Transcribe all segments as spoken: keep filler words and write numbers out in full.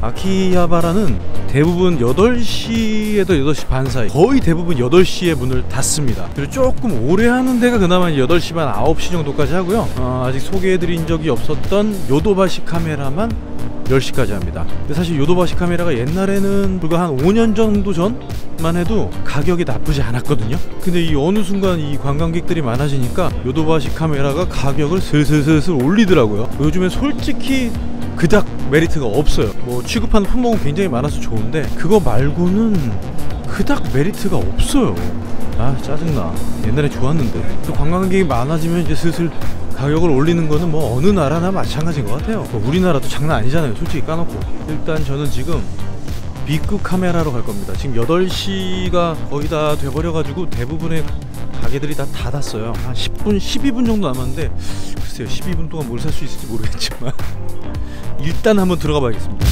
아키하바라는 대부분 여덟 시에도 여덟 시 반 사이, 거의 대부분 여덟 시에 문을 닫습니다. 그리고 조금 오래 하는 데가 그나마 여덟 시 반, 아홉 시 정도까지 하고요. 어, 아직 소개해드린 적이 없었던 요도바시 카메라만 열 시까지 합니다. 근데 사실 요도바시 카메라가 옛날에는 불과 한 오 년 정도 전만 해도 가격이 나쁘지 않았거든요. 근데 이 어느 순간 이 관광객들이 많아지니까 요도바시 카메라가 가격을 슬슬슬슬 올리더라고요. 요즘엔 솔직히 그닥 메리트가 없어요. 뭐 취급하는 품목은 굉장히 많아서 좋은데 그거 말고는 그닥 메리트가 없어요. 아 짜증나. 옛날에 좋았는데. 또 관광객이 많아지면 이제 슬슬 가격을 올리는 거는 뭐 어느 나라나 마찬가지인 것 같아요. 뭐 우리나라도 장난 아니잖아요, 솔직히 까놓고. 일단 저는 지금 빅급 카메라로 갈 겁니다. 지금 여덟 시가 거의 다 돼버려가지고 대부분의 가게들이 다 닫았어요. 한 십 분, 십이 분 정도 남았는데 글쎄요, 십이 분 동안 뭘 살 수 있을지 모르겠지만 일단 한번 들어가 봐야겠습니다.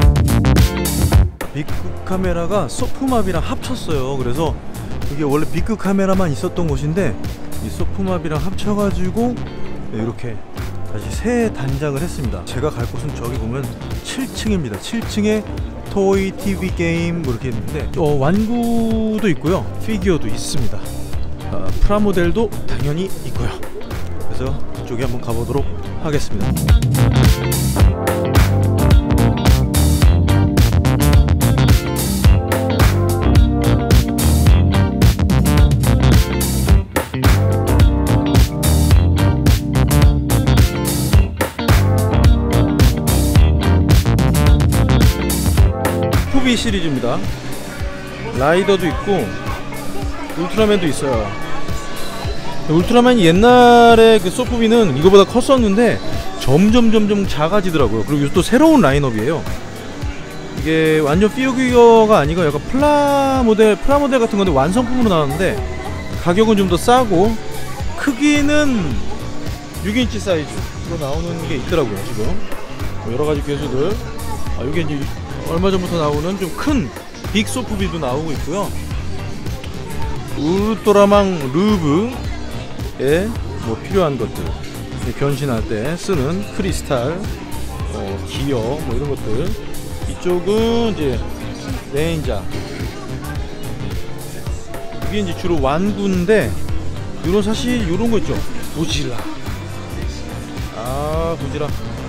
빅급 카메라가 소프마비랑 합쳤어요. 그래서 이게 원래 빅급 카메라만 있었던 곳인데 이 소프마비랑 합쳐가지고 이렇게 다시 새 단장을 했습니다. 제가 갈 곳은 저기 보면 칠 층입니다. 칠 층에 토이, 티비, 게임 뭐 이렇게 있는데 어, 완구도 있고요, 피규어도 있습니다. 어, 프라모델도 당연히 있고요. 그래서 그쪽에 한번 가보도록 하겠습니다. 소프비 시리즈입니다. 라이더도 있고 울트라맨도 있어요. 울트라맨이 옛날에 그 소프비는 이거보다 컸었는데 점점 점점 작아지더라고요. 그리고 또 새로운 라인업이에요. 이게 완전 피규어가 아니고 약간 플라모델 프라모델 같은 건데 완성품으로 나왔는데 가격은 좀 더 싸고 크기는 육 인치 사이즈로 나오는 게 있더라고요. 지금 뭐 여러가지 괴수들, 아, 이게 이제 얼마 전부터 나오는 좀 큰 빅 소프비도 나오고 있고요. 우르토라망 루브에 뭐 필요한 것들, 변신할 때 쓰는 크리스탈, 어, 기어 뭐 이런 것들. 이쪽은 이제 레인자. 이게 이제 주로 완구인데 요런 사실 요런 거 있죠. 고질라. 아 고질라.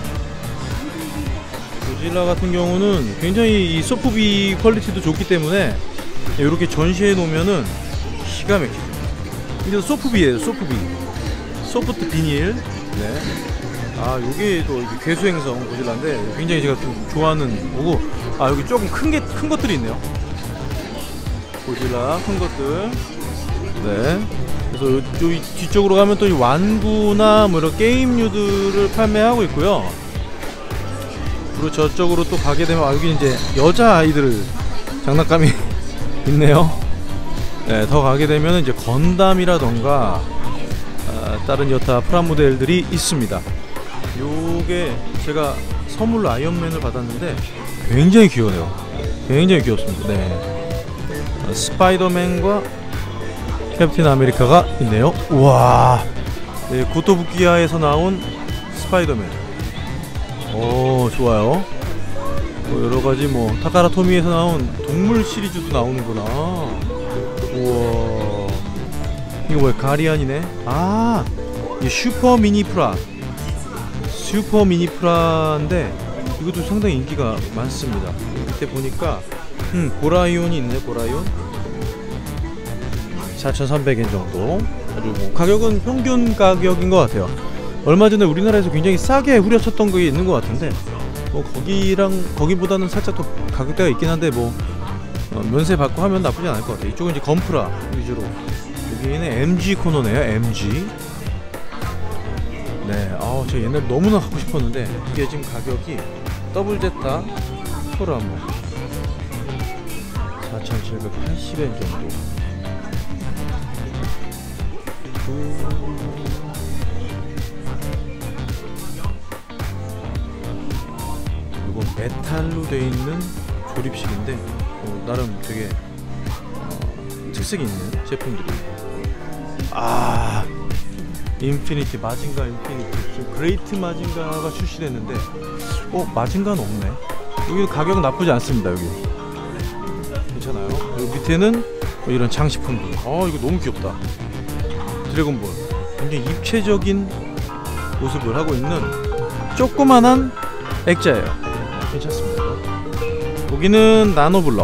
고질라 같은 경우는 굉장히 이 소프비 퀄리티도 좋기 때문에 이렇게 전시해 놓으면은 기가 막히죠. 이게 소프비예요. 소프비. 소프트 비닐. 네. 아 요게 또 괴수행성 고질라인데 굉장히 제가 좀 좋아하는 거고. 아 여기 조금 큰 게 큰 것들이 있네요. 고질라 큰 것들. 네. 그래서 요, 요 뒤쪽으로 가면 또 이 완구나 뭐 이런 게임류들을 판매하고 있고요. 그리고 저쪽으로 또 가게 되면 아, 여기 이제 여자 아이들 장난감이 있네요. 네, 더 가게 되면 이제 건담이라던가 아, 다른 여타 프라모델들이 있습니다. 요게 제가 선물로 아이언맨을 받았는데 굉장히 귀여워요. 굉장히 귀엽습니다. 네. 아, 스파이더맨과 캡틴 아메리카가 있네요. 우와. 네, 고토부키야에서 나온 스파이더맨. 오 좋아요. 뭐 여러가지 뭐 타카라 토미에서 나온 동물 시리즈도 나오는구나. 우와. 이거 뭐야, 가리안이네. 아 이 슈퍼 미니 프라. 슈퍼 미니 프라인데 이것도 상당히 인기가 많습니다. 밑에 보니까 음 고라이온이 있네. 고라이온 사천삼백 엔 정도. 아주 뭐 가격은 평균 가격인 것 같아요. 얼마 전에 우리나라에서 굉장히 싸게 후려쳤던 게 있는 것 같은데 뭐 거기랑 거기보다는 살짝 더 가격대가 있긴 한데 뭐 어, 면세 받고 하면 나쁘지 않을 것 같아요. 이쪽은 이제 건프라 위주로. 여기는 엠지 코너네요. 엠지. 네, 아우 제가 옛날에 너무나 갖고 싶었는데 이게 지금 가격이 더블 제타 프라모 사천칠백팔십 엔 정도. 이건 메탈로 되어 있는 조립식인데 어, 나름 되게 어, 특색이 있는 제품들이. 아 인피니티 마징가 인피니티 지금 그레이트 마징가가 출시됐는데 어 마징가는 없네. 여기 가격 나쁘지 않습니다. 여기 괜찮아요. 여기 밑에는 뭐 이런 장식품들. 어 이거 너무 귀엽다. 드래곤볼. 굉장히 입체적인 모습을 하고 있는 조그만한 액자예요. 괜찮습니다. 여기는 나노블럭.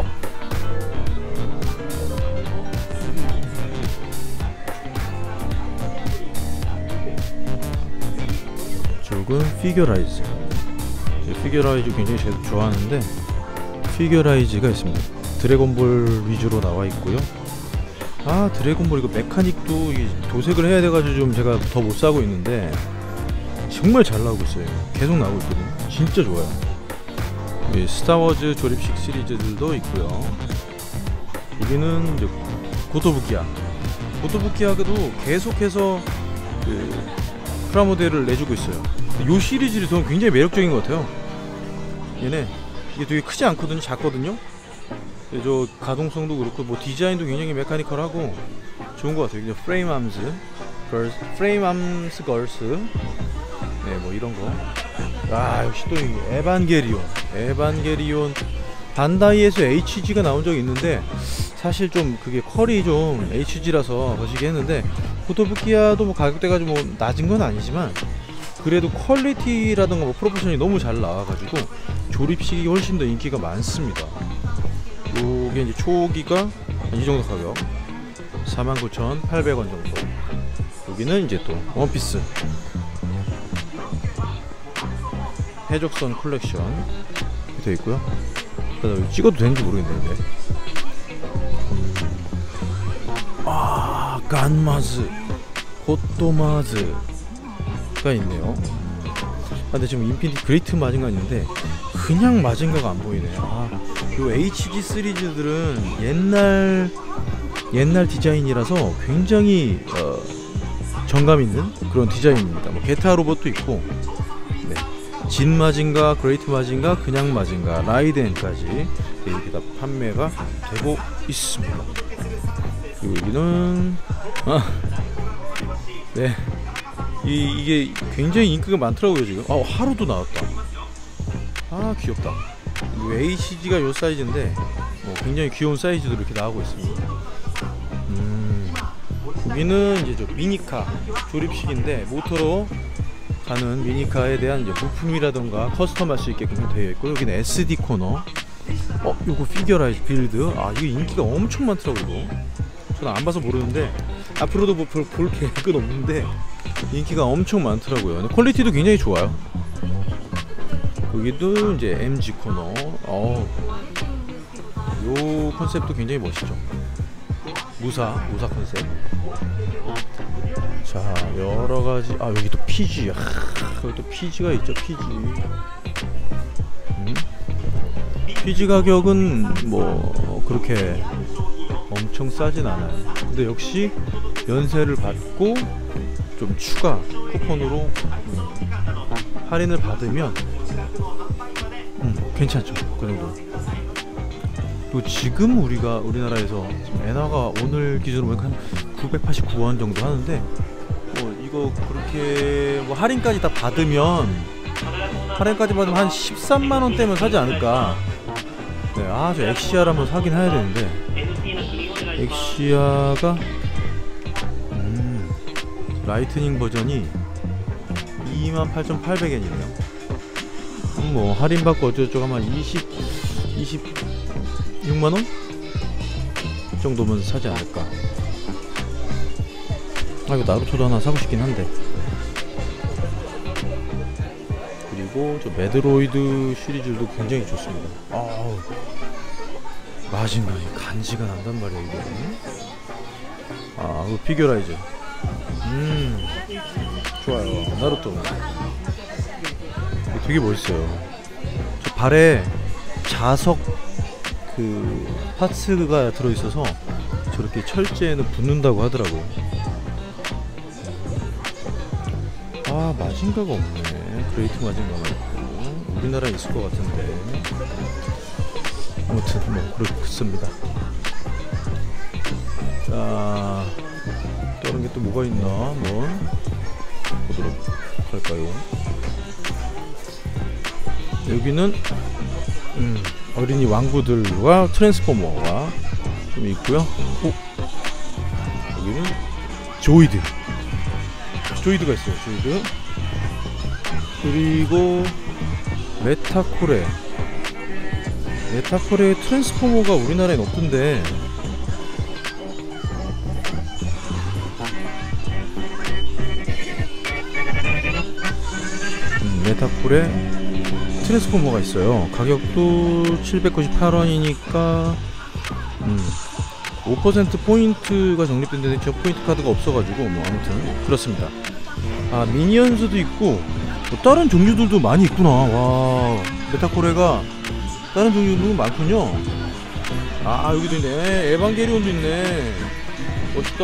이쪽은 피규어라이즈. 피규어라이즈 굉장히 제가 좋아하는데 피규어라이즈가 있습니다. 드래곤볼 위주로 나와 있고요. 아 드래곤볼 이거 메카닉도 도색을 해야 돼가지고 좀 제가 더 못 사고 있는데 정말 잘 나오고 있어요. 계속 나오고 있거든요. 진짜 좋아요. 스타워즈 조립식 시리즈들도 있고요. 여기는 이제 고토부키야. 고토부키야도 계속해서 그 프라모델을 내주고 있어요. 이 시리즈를 저는 굉장히 매력적인 것 같아요. 얘네 이게 되게 크지 않거든요. 작거든요. 저 가동성도 그렇고 뭐 디자인도 굉장히 메카니컬하고 좋은 것 같아요. 프레임 암스, 걸스, 프레임 암스 걸스, 네 뭐 이런 거. 아 역시 또 이 에반게리온, 에반게리온 반다이에서 에이치지가 나온 적이 있는데 사실 좀 그게 퀄이 좀 에이치지라서 거시기 했는데 고토부키야도 뭐 가격대가 좀 뭐 낮은 건 아니지만 그래도 퀄리티라든가 뭐 프로포션이 너무 잘 나와가지고 조립식이 훨씬 더 인기가 많습니다. 요게 이제 초기가 이 정도 가격 사만 구천팔백 원 정도. 여기는 이제 또 원피스 해적선 컬렉션 이렇게 되어 있고요. 여기 찍어도 되는지 모르겠는데. 음. 아 간마즈 고토마즈가 있네요. 아, 근데 지금 인피니티 그레이트 마징가 있는데 그냥 마징가가 안 보이네. 아, 요 에이치지 시리즈들은 옛날 옛날 디자인이라서 굉장히 어, 정감 있는 그런 디자인입니다. 뭐 게타 로봇도 있고, 네. 진 마징가, 그레이트 마징가, 그냥 마징가, 라이덴까지 이렇게 다 판매가 되고 있습니다. 여기는 아, 네. 이, 이게 굉장히 인기가 많더라고요 지금. 아 하루도 나왔다. 아 귀엽다. 에이치지가 요 사이즈인데 뭐 굉장히 귀여운 사이즈도 이렇게 나오고 있습니다. 음, 여기는 이제 저 미니카 조립식인데 모터로 가는 미니카에 대한 이제 부품이라던가 커스텀할 수 있게끔 되어 있고, 여기는 에스디 코너. 어 요거 피규어라이즈 빌드. 아 이게 인기가 엄청 많더라고요. 이거 저는 안 봐서 모르는데 앞으로도 뭐 볼, 볼 계획은 없는데 인기가 엄청 많더라고요. 근데 퀄리티도 굉장히 좋아요. 여기도 이제 엠지 코너. 어, 요 컨셉도 굉장히 멋있죠. 무사, 무사 컨셉. 자, 여러 가지. 아, 여기 또 피지. 아, 여기 또 피지가 있죠. 피지. 음? 피지 가격은 뭐 그렇게 엄청 싸진 않아요. 근데 역시 연세를 받고 좀 추가 쿠폰으로 음, 할인을 받으면 음, 괜찮죠. 그 정도. 또 지금 우리가 우리나라에서 지금 엔화가 오늘 기준으로 한 구백팔십구 원 정도 하는데 뭐 이거 그렇게 뭐 할인까지 다 받으면 할인까지 받으면 한 십삼만 원대면 사지 않을까. 네, 아, 저 엑시아를 한번 사긴 해야 되는데 엑시아가 음, 라이트닝 버전이 이만 팔천팔백 엔이네요. 음, 뭐 할인받고 어쩌고저쩌고 하면 이십, 이십육만 원 정도면 사지 않을까. 아 이거 나루토도 하나 사고 싶긴 한데. 그리고 저 메드로이드 시리즈도 굉장히 좋습니다. 아우 마징가 간지가 난단 말이야 이거. 아 이거 피규어라이즈. 음 좋아요. 나루토 되게 멋있어요. 저 발에 자석 그 파츠가 들어있어서 저렇게 철제에는 붙는다고 하더라고요. 아 마징가가 없네. 그레이트 마징가만 있고 우리나라에 있을 것 같은데 아무튼 뭐 그렇습니다. 자 다른 게 또 뭐가 있나 한번 보도록 할까요? 여기는 음, 어린이 왕구들과 트랜스포머가 좀 있고요. 오, 여기는 조이드. 조이드가 있어요. 조이드. 그리고 메타코레. 메타코레 트랜스포머가 우리나라엔 없던데. 음, 메타코레 트랜스포머가 있어요. 가격도 칠백구십팔 원이니까 음, 오 퍼센트 포인트가 적립된데 저 포인트 카드가 없어가지고 뭐 아무튼 그렇습니다. 아, 미니언즈도 있고 뭐 다른 종류들도 많이 있구나. 와, 메타코레가 다른 종류도 많군요. 아, 여기도 있네. 에반게리온도 있네. 멋있다.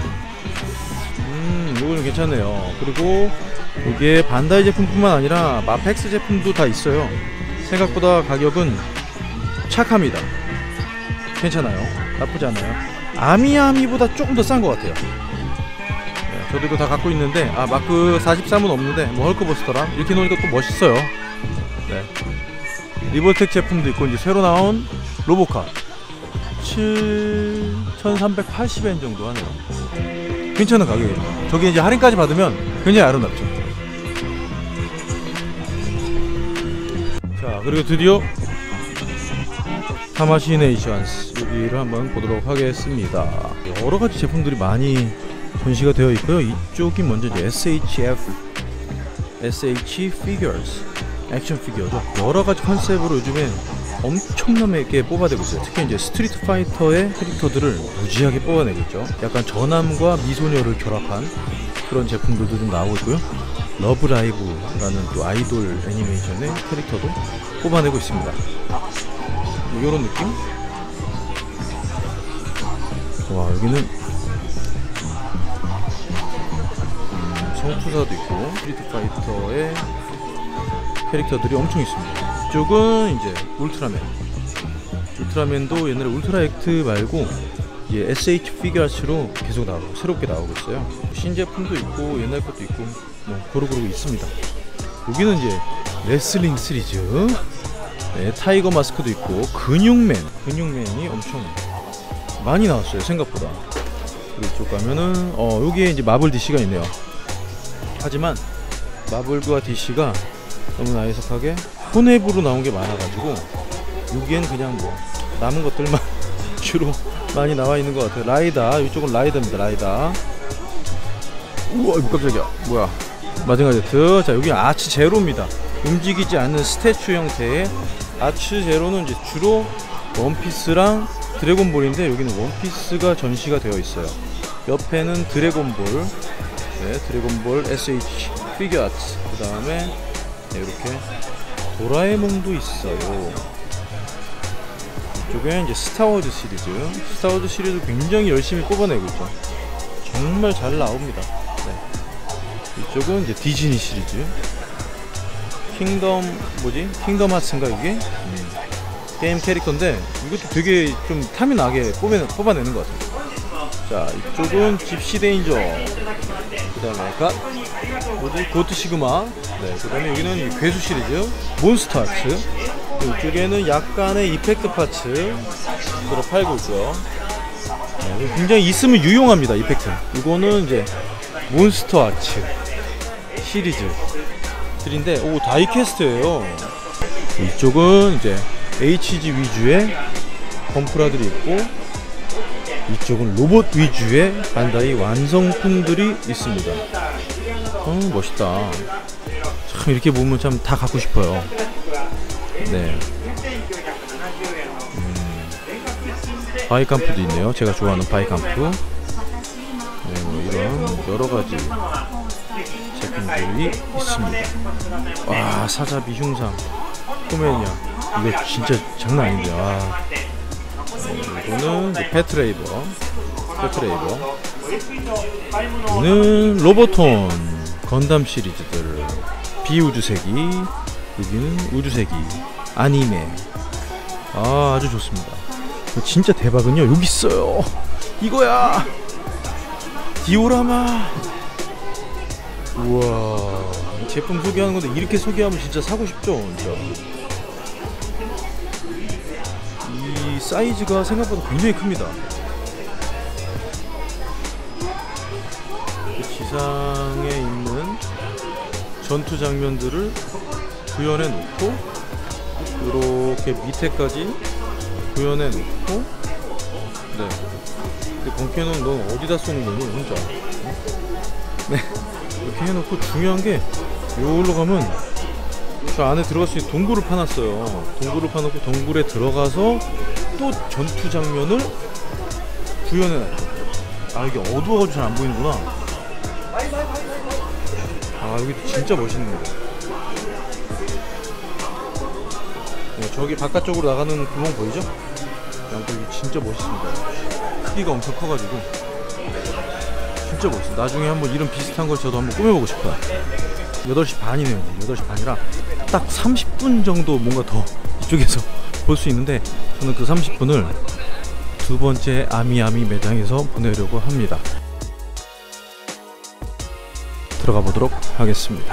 음, 이거는 괜찮네요. 그리고 이게 반다이 제품뿐만 아니라 마펙스 제품도 다 있어요. 생각보다 가격은 착합니다. 괜찮아요. 나쁘지 않아요. 아미아미보다 조금 더 싼 것 같아요. 네, 저도 이거 다 갖고 있는데, 아, 마크 사십삼은 없는데 뭐 헐크버스터라 이렇게 놓으니까 또 멋있어요. 네. 리볼텍 제품도 있고, 이제 새로 나온 로보카 칠천삼백팔십 엔 정도 하네요. 괜찮은 가격이죠. 저기 이제 할인까지 받으면 굉장히 아름답죠. 자, 그리고 드디어 타마시네이션스 여기를 한번 보도록 하겠습니다. 여러가지 제품들이 많이 전시가 되어 있고요. 이쪽이 먼저 이제 에스에이치에프 에스에이치 피규어스 액션 피규어죠. 여러가지 컨셉으로 요즘에 엄청나게 뽑아내고 있어요. 특히 이제 스트리트 파이터의 캐릭터들을 무지하게 뽑아내고 있죠. 약간 전함과 미소녀를 결합한 그런 제품들도 좀 나오고 있고요. 러브라이브라는 또 아이돌 애니메이션의 캐릭터도 뽑아내고 있습니다. 뭐 요런 느낌? 와, 여기는 음, 성투사도 있고 스트리트 파이터의 캐릭터들이 엄청 있습니다. 이쪽은 이제 울트라맨. 울트라맨도 옛날에 울트라 액트 말고 이제 에스에이치 피규어스로 계속 나오고 새롭게 나오고 있어요. 신제품도 있고 옛날 것도 있고 뭐 고루고루 있습니다. 여기는 이제 레슬링 시리즈. 네, 타이거 마스크도 있고 근육맨. 근육맨이 엄청 많이 나왔어요, 생각보다. 그리고 이쪽 가면은 어 여기에 이제 마블 디씨가 있네요. 하지만 마블과 디씨가 너무나 애석하게 혼앱으로 나온 게 많아가지고 여기엔 그냥 뭐 남은 것들만 주로 많이 나와 있는 것 같아요. 라이다, 이쪽은 라이다입니다. 라이다. 우와, 이거 깜짝이야. 뭐야? 마징가 제트. 자, 여기 아치 제로입니다. 움직이지 않는 스태츄 형태의 아치 제로는 이제 주로 원피스랑 드래곤볼인데 여기는 원피스가 전시가 되어 있어요. 옆에는 드래곤볼, 네, 드래곤볼 에스에이치 피규어스. 그 다음에 네, 이렇게 도라에몽도 있어요. 이쪽에 이제 스타워즈 시리즈. 스타워즈 시리즈 굉장히 열심히 뽑아내고 있죠. 정말 잘 나옵니다. 네. 이쪽은 이제 디즈니 시리즈. 킹덤 뭐지? 킹덤 하츠인가 이게? 음. 게임 캐릭터인데 이것도 되게 좀 탐이 나게 뽑아내, 뽑아내는 것 같아요. 자, 이쪽은 집시 데인저. 그 다음에 가 뭐지? 고트 시그마. 네, 그 다음에 여기는 괴수 시리즈 몬스터 하츠. 이쪽에는 약간의 이펙트 파츠 들어 팔고 있고요. 네, 굉장히 있으면 유용합니다. 이펙트. 이거는 이제 몬스터 아츠 시리즈들인데, 오, 다이캐스트예요. 이쪽은 이제 에이치지 위주의 건프라들이 있고, 이쪽은 로봇 위주의 반다이 완성품들이 있습니다. 어, 멋있다. 참 이렇게 보면 참 다 갖고 싶어요. 네. 음, 바이캄프도 있네요. 제가 좋아하는 바이캄프. 네, 뭐 이런 여러가지 제품들이 있습니다. 와, 사자비 흉상 포메니아 이거 진짜 장난 아닌데. 와. 네, 이거는 패트레이버 패트레이버 이거는 로보톤 건담 시리즈들. 비우주세기, 여기는 우주세기 아니메. 아, 아주 좋습니다. 진짜 대박은요 여기 있어요. 이거야, 디오라마. 우와, 제품 소개하는 건데 이렇게 소개하면 진짜 사고 싶죠. 진짜 이 사이즈가 생각보다 굉장히 큽니다. 지상에 있는 전투 장면들을 구현해 놓고 이렇게 밑에까지 구현해 놓고, 네. 근데 본캐는 넌 어디다 쏘는 거니 혼자? 네. 이렇게 해놓고 중요한 게 여기로 가면 저 안에 들어갈 수 있는 동굴을 파놨어요. 동굴을 파놓고 동굴에 들어가서 또 전투 장면을 구현해놨죠. 아, 이게 어두워가지고 잘 안 보이는구나. 아, 여기 진짜 멋있네요. 네, 저기 바깥쪽으로 나가는 구멍 보이죠? 여기 진짜 멋있습니다. 크기가 엄청 커가지고 진짜 멋있어요. 나중에 한번 이런 비슷한 걸 저도 한번 꾸며보고 싶어요. 여덟 시 반이네요. 여덟 시 반이라 딱 삼십 분 정도 뭔가 더 이쪽에서 볼 수 있는데, 저는 그 삼십 분을 두 번째 아미아미 매장에서 보내려고 합니다. 들어가 보도록 하겠습니다.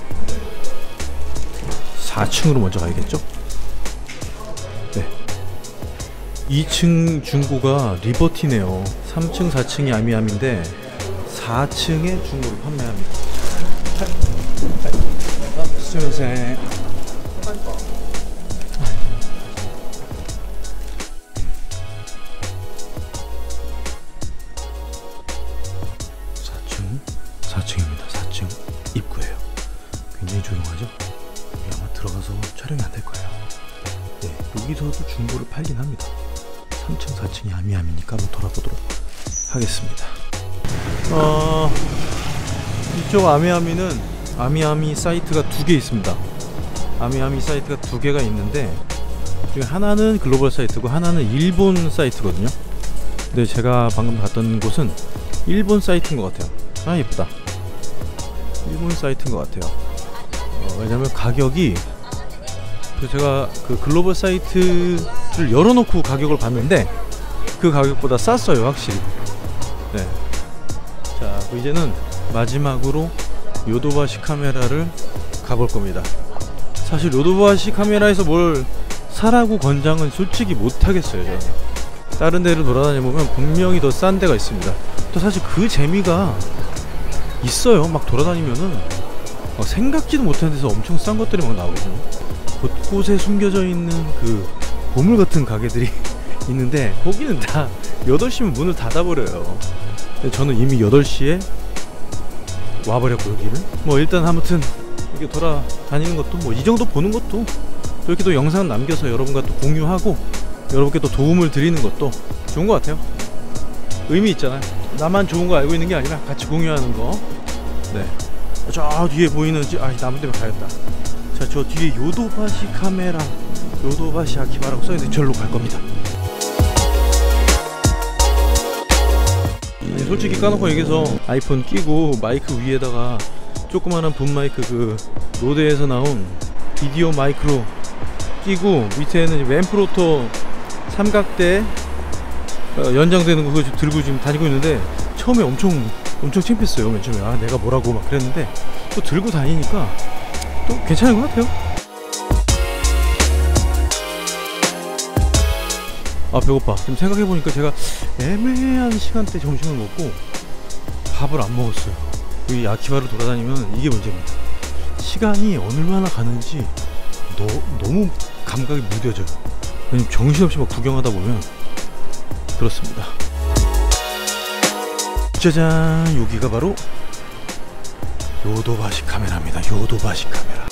사 층으로 먼저 가야겠죠? 네. 이 층 중고가 리버티네요. 삼 층, 사 층이 아미아미인데 사 층에 중고를 판매합니다. 수고하세요. 사 층, 사 층입니다. 사 층 입구예요. 굉장히 조용하죠? 여기 아마 들어가서 촬영이 안 될 거예요. 네, 여기서도 중고를 팔긴 합니다. 삼 층, 사 층이 아미아미니까 한번 돌아보도록 하겠습니다. 어, 이쪽 아미아미는 아미아미 사이트가 두 개 있습니다. 아미아미 사이트가 두 개가 있는데 중에 하나는 글로벌 사이트고 하나는 일본 사이트거든요. 근데 제가 방금 갔던 곳은 일본 사이트인 것 같아요. 아, 예쁘다. 일본 사이트인 것 같아요. 어, 왜냐면 가격이, 제가 그 글로벌 사이트를 열어놓고 가격을 봤는데 그 가격보다 쌌어요, 확실히. 네. 자, 이제는 마지막으로 요도바시 카메라를 가볼 겁니다. 사실 요도바시 카메라에서 뭘 사라고 권장은 솔직히 못하겠어요. 저는 다른 데를 돌아다녀보면 분명히 더 싼 데가 있습니다. 또 사실 그 재미가 있어요. 막 돌아다니면은 막 생각지도 못한 데서 엄청 싼 것들이 막 나오거든요. 곳곳에 숨겨져 있는 그 보물 같은 가게들이 있는데 거기는 다 여덟 시면 문을 닫아버려요. 근데 저는 이미 여덟 시에 와버렸고, 여기를 뭐 일단 아무튼 이렇게 돌아다니는 것도 뭐 이 정도 보는 것도 또 이렇게 또 영상 남겨서 여러분과 또 공유하고 여러분께 또 도움을 드리는 것도 좋은 것 같아요. 의미 있잖아요. 나만 좋은 거 알고 있는 게 아니라 같이 공유하는 거. 네. 저 뒤에 보이는, 아, 나무 때문에 가야겠다. 자, 저 뒤에 요도바시 카메라, 요도바시 아키바라고 써있는데 절로 갈 겁니다. 솔직히 까놓고 얘기해서 아이폰 끼고 마이크 위에다가 조그만한 분 마이크, 그 로데에서 나온 비디오 마이크로 끼고 밑에는 맨프로토 삼각대 어, 연장되는 거 그거 들고 지금 다니고 있는데, 처음에 엄청 엄청 창피했어요. 맨 처음에 아, 내가 뭐라고 막 그랬는데 또 들고 다니니까 또 괜찮은 것 같아요. 아, 배고파. 지금 생각해보니까 제가 애매한 시간대 점심을 먹고 밥을 안 먹었어요. 이 아키바를 돌아다니면 이게 문제입니다. 시간이 얼마나 가는지 너, 너무 감각이 무뎌져요. 왜냐면 정신없이 막 구경하다 보면 그렇습니다. 짜잔, 여기가 바로 요도바시 카메라입니다. 요도바시 카메라.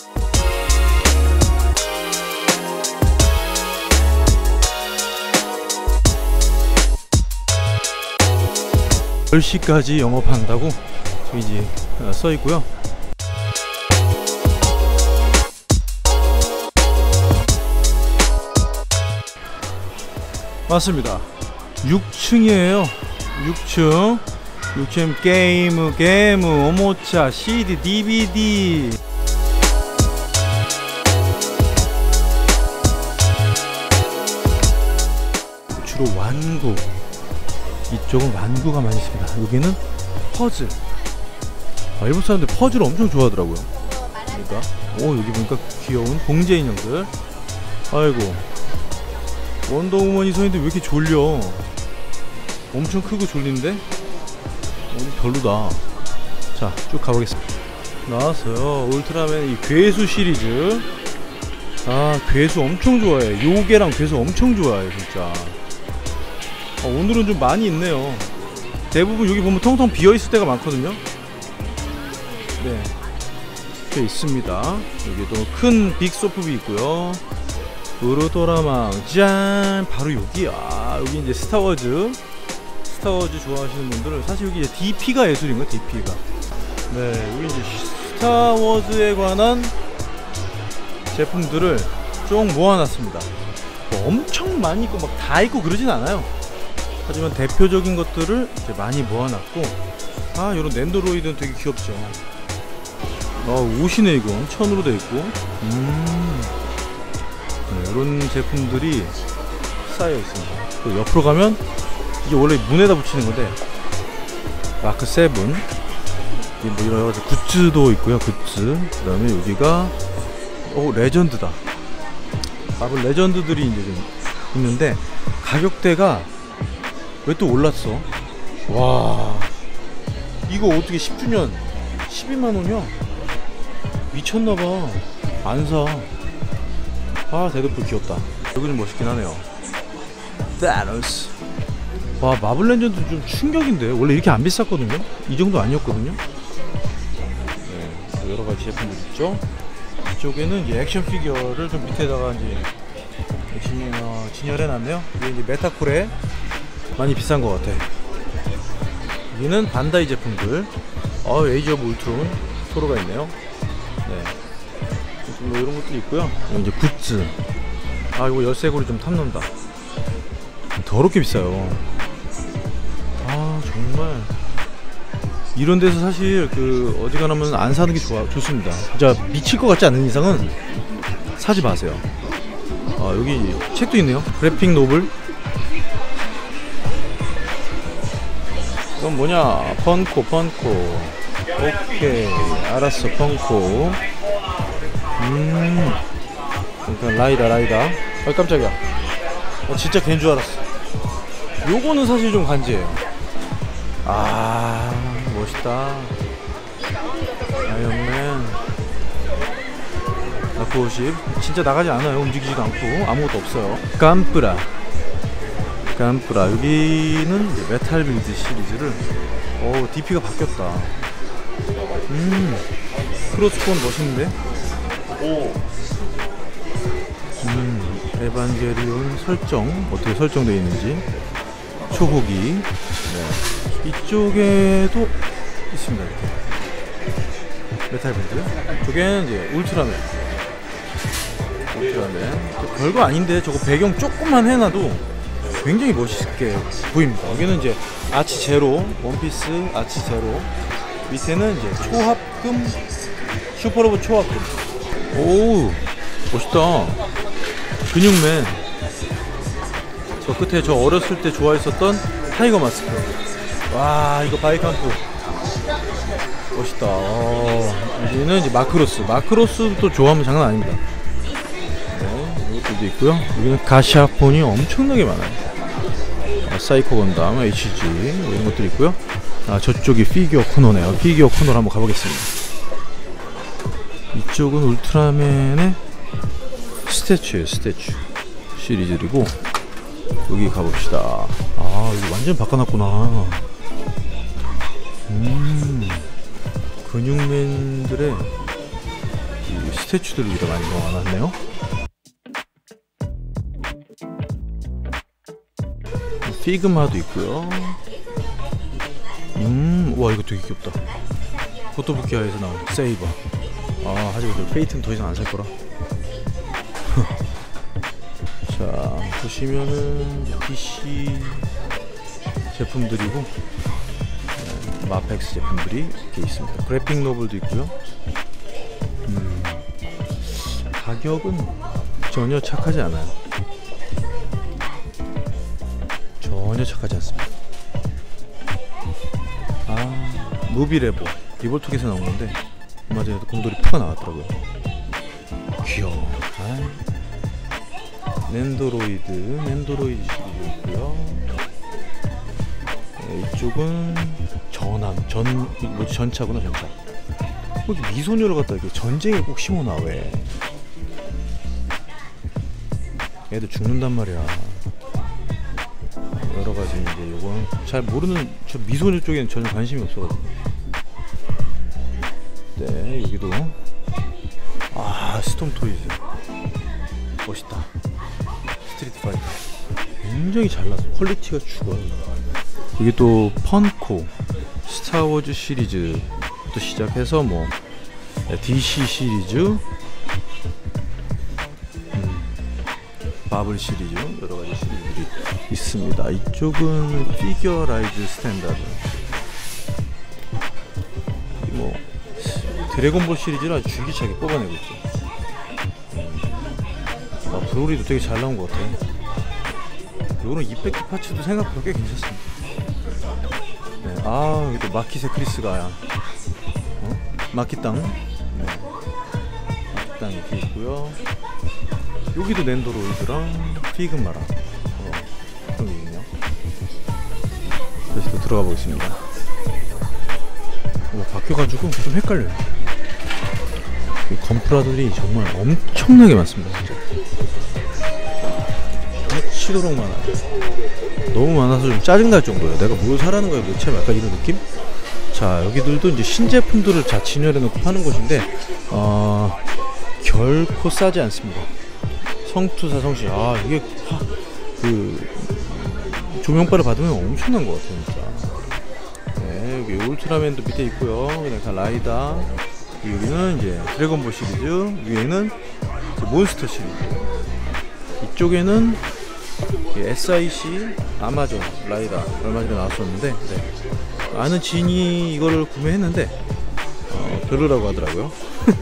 열 시까지 영업한다고 저기 써 있고요. 맞습니다. 육 층이에요. 육 층. 육 층 게임, 게임, 오모차, 씨디, 디비디. 주로 완구. 이쪽은 완구가 많이 있습니다. 여기는 퍼즐. 아, 일본 사람들 퍼즐을 엄청 좋아하더라고요. 그러니까 오, 여기 보니까 귀여운 봉제 인형들. 아이고, 원더우먼이 서 있는데 왜 이렇게 졸려? 엄청 크고 졸린데? 어, 별로다. 자, 쭉 가보겠습니다. 나왔어요. 울트라맨 이 괴수 시리즈. 아, 괴수 엄청 좋아해. 요괴랑 괴수 엄청 좋아해 진짜. 아, 오늘은 좀 많이 있네요. 대부분 여기 보면 텅텅 비어있을 때가 많거든요. 네, 이렇게 있습니다. 여기도 큰 빅소프비 있고요. 우르도라망 짠! 바로 여기. 아, 여기 이제 스타워즈 스타워즈 좋아하시는 분들은 사실 여기 이제 디피가 예술인가요? 디피가. 네, 여기 이제 스타워즈에 관한 제품들을 쭉 모아놨습니다. 뭐 엄청 많이 있고 막 다 있고 그러진 않아요. 하지만 대표적인 것들을 이제 많이 모아놨고, 아, 요런 랜드로이드는 되게 귀엽죠. 아, 옷이네 이건. 천으로 돼 있고. 음, 네, 이런 제품들이 쌓여 있습니다. 또 옆으로 가면 이게 원래 문에다 붙이는 건데 마크 세븐, 뭐 여러 가지 굿즈도 있고요. 굿즈. 그 다음에 여기가 오, 레전드다. 마블 레전드들이 이제 좀 있는데 가격대가 왜 또 올랐어? 와, 이거 어떻게 십 주년 십이만 원이야? 미쳤나봐. 안 사. 아, 데드풀 귀엽다. 여기는 멋있긴 하네요. 타노스. 와, 마블 레전드 좀 충격인데. 원래 이렇게 안 비쌌거든요. 이 정도 아니었거든요. 네, 여러가지 제품들 있죠. 이쪽에는 이제 액션 피규어를 좀 밑에다가 이제 진열, 어, 진열해놨네요. 이게 이제 메타콜에 많이 비싼 것 같아. 여기는 반다이 제품들. 어, 에이지 오브 울트론 소로가 있네요. 네, 뭐 이런 것도 있고요. 여기 이제 굿즈. 아, 이거 열쇠고리 좀 탐난다. 더럽게 비싸요. 아, 정말 이런 데서 사실 그 어지간하면 안 사는 게 좋아, 좋습니다. 진짜 미칠 것 같지 않은 이상은 사지 마세요. 아, 여기 책도 있네요. 그래픽 노블. 이건 뭐냐? 펑코, 펑코. 오케이, 알았어, 펑코. 음, 그러니까 라이다, 라이다. 아, 깜짝이야. 어, 진짜 걔인 줄 알았어. 요거는 사실 좀 간지예요. 아, 멋있다. 아이언맨 나프 오십. 진짜 나가지 않아요. 움직이지도 않고 아무것도 없어요. 깜프라. 깜프라. 여기는 이제 메탈 빌드 시리즈를, 오, 디피가 바뀌었다. 음, 크로스콘 멋있는데? 오. 음, 에반게리온 설정 어떻게 설정되어 있는지. 초호기. 네. 이쪽에도 있습니다. 이렇게 메탈 빌드. 이쪽에는 이제 울트라맨. 울트라맨. 별거 아닌데 저거 배경 조금만 해놔도 굉장히 멋있게 보입니다. 여기는 이제 아치 제로, 원피스 아치 제로. 밑에는 이제 초합금, 슈퍼로봇 초합금. 오, 멋있다. 근육맨. 저 끝에 저 어렸을 때 좋아했었던 타이거 마스크. 와, 이거 바이캄프 멋있다. 어, 여기는 이제 마크로스. 마크로스도 좋아하면 장난 아닙니다. 네, 이것도 있고요. 여기는 가시아폰이 엄청나게 많아요. 아, 사이코 건담, 에이치지 이런 것들이 있고요. 아, 저쪽이 피규어 코너네요. 피규어 코너로 한번 가보겠습니다. 이쪽은 울트라맨의 스태츄예요. 스태츄 시리즈이고, 여기 가봅시다. 아, 여기 완전 바꿔놨구나. 음, 근육맨들의 이 스태츄들을 여기다 많이 모아놨네요. 피그마도 있고요. 음, 와, 이거 되게 귀엽다. 포토부키아에서 나온 세이버. 아, 하지만 페이트는 더 이상 안 살 거라. 자, 보시면은 피씨 제품들이고, 네, 마펙스 제품들이 이렇게 있습니다. 그래픽 노블도 있고요. 음, 가격은 전혀 착하지 않아요. 전혀 착하지 않습니다. 아, 무비레보 리볼톡에서 나온 건데 얼마 전에도 곰돌이 푸가 나왔더라고요. 귀여워. 아, 낸도로이드, 낸도로이드 시리즈 있고요. 네, 이쪽은 전함, 전, 뭐지, 전차구나, 전차. 뭐 이렇게 미소녀를 갖다 이렇게 전쟁에 꼭 심어놔, 왜? 애들 죽는단 말이야. 여러가지 이제 요건 잘 모르는, 저 미소녀 쪽에는 전혀 관심이 없어가지고. 네, 여기도 아, 스톰 토이즈 멋있다. 스트리트 파이터 굉장히 잘 나왔어. 퀄리티가 죽어요. 여기 또 펀코, 스타워즈 시리즈부터 시작해서 뭐 디씨 시리즈, 음, 마블 시리즈, 여러가지 시리즈들이 있습니다. 이쪽은 피규어라이즈 스탠다드, 뭐 드래곤볼 시리즈를 아주 줄기차게 뽑아내고 있죠. 아, 브로리도 되게 잘 나온 것 같아. 요런 이펙트 파츠도 생각보다 꽤 괜찮습니다. 네, 아, 여기 또 마키세 크리스가 어? 마키땅, 네. 마키땅 이렇게 있고요. 여기도 낸도로이드랑 피그마랑 어, 그런 게 있네요. 다시 또 들어가 보겠습니다. 어, 바뀌어가지고 좀 헷갈려요. 이 건프라들이 정말 엄청나게 많습니다. 진짜 미치도록 많아요. 너무 많아서 좀 짜증날 정도예요. 내가 뭘 사라는 거야 도대체, 약간 이런 느낌? 자, 여기들도 이제 신제품들을 자 진열해 놓고 파는 곳인데 어, 결코 싸지 않습니다. 성투사 성시, 아 이게 하, 그 조명바를 받으면 엄청난 것 같아요 진짜. 네, 여기 울트라맨도 밑에 있고요. 그냥 다 라이다. 여기는 이제 드래곤볼 시리즈, 위에는 몬스터 시리즈, 이쪽에는 에스아이씨 아마존 라이다 얼마 전에 나왔었는데, 네. 아는 지인이 이거를 구매했는데 어, 별로라고 하더라고요.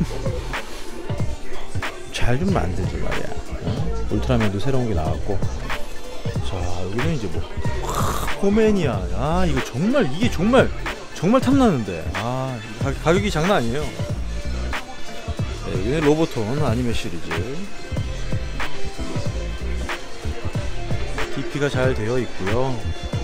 잘 좀 만들지 말이야. 어? 울트라맨도 새로운 게 나왔고. 자, 여기는 이제 뭐 포맨이야. 아, 이거 정말, 이게 정말 정말 탐나는데, 아, 가, 가격이 장난 아니에요. 네, 여기는 로보톤 아니메 시리즈, 디피가 잘 되어 있고요.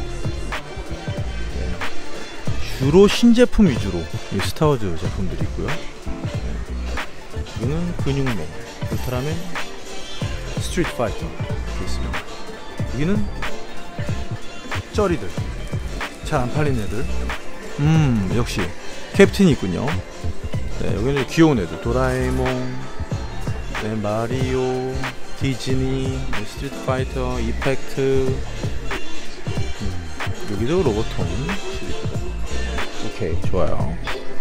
네, 주로 신제품 위주로 이 스타워즈 제품들이 있고요. 네, 여기는 근육맨, 울트라맨, 스트리트 파이터 이렇게 있습니다. 여기는 쩌리들, 잘 안 팔린 애들. 음, 역시 캡틴이 있군요. 네, 여기는 귀여운 애들, 도라에몽, 네, 마리오, 디즈니, 네, 스트리트 파이터, 이펙트. 음, 여기도 로보톤 시리즈다. 오케이, 좋아요.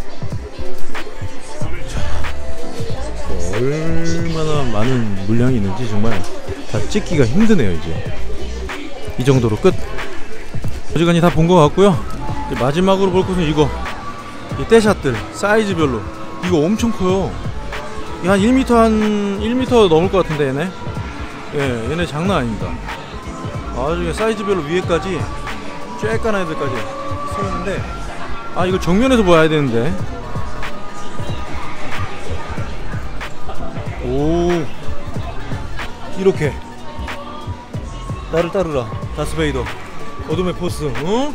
자, 얼마나 많은 물량이 있는지 정말 다 찍기가 힘드네요. 이제 이 정도로 끝. 어지간히 다 본 것 같고요. 마지막으로 볼 것은 이거, 이 떼샷들 사이즈별로 이거 엄청 커요. 한 일 미터, 한 일 미터 넘을 것 같은데 얘네. 예, 얘네 장난 아닙니다. 아주 사이즈별로 위에까지 쬐깐한 애들까지 서 있는데, 아 이거 정면에서 봐야 되는데. 오, 이렇게 나를 따르라 다스베이더, 어둠의 포스. 어?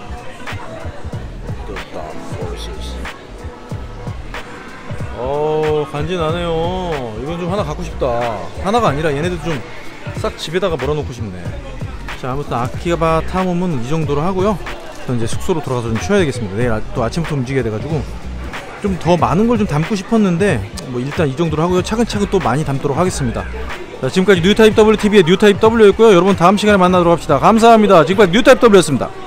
어, 간지나네요. 이건 좀 하나 갖고 싶다. 하나가 아니라 얘네들 좀 싹 집에다가 몰아놓고 싶네. 자, 아무튼 아키바 탐험은 이 정도로 하고요. 저는 이제 숙소로 돌아가서 좀 쉬어야 되겠습니다. 내일 또 아침부터 움직여야 돼가지고 좀 더 많은 걸 좀 담고 싶었는데 뭐 일단 이 정도로 하고요. 차근차근 또 많이 담도록 하겠습니다. 자, 지금까지 뉴타입 더블유티비의 뉴타입 W였고요. 여러분 다음 시간에 만나도록 합시다. 감사합니다. 지금까지 뉴타입 W였습니다.